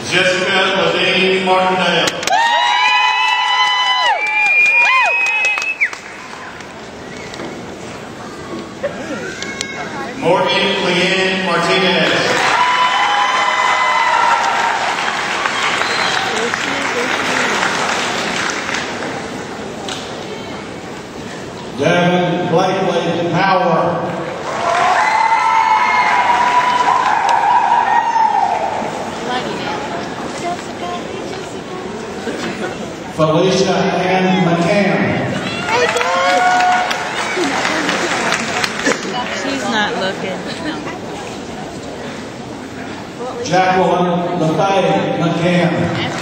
Jessica Levine Martindale. Morgan Leanne Martinez. Devin Blakely Power. Felicia Ann McCann. She's not looking. Jacqueline LaFay McCann.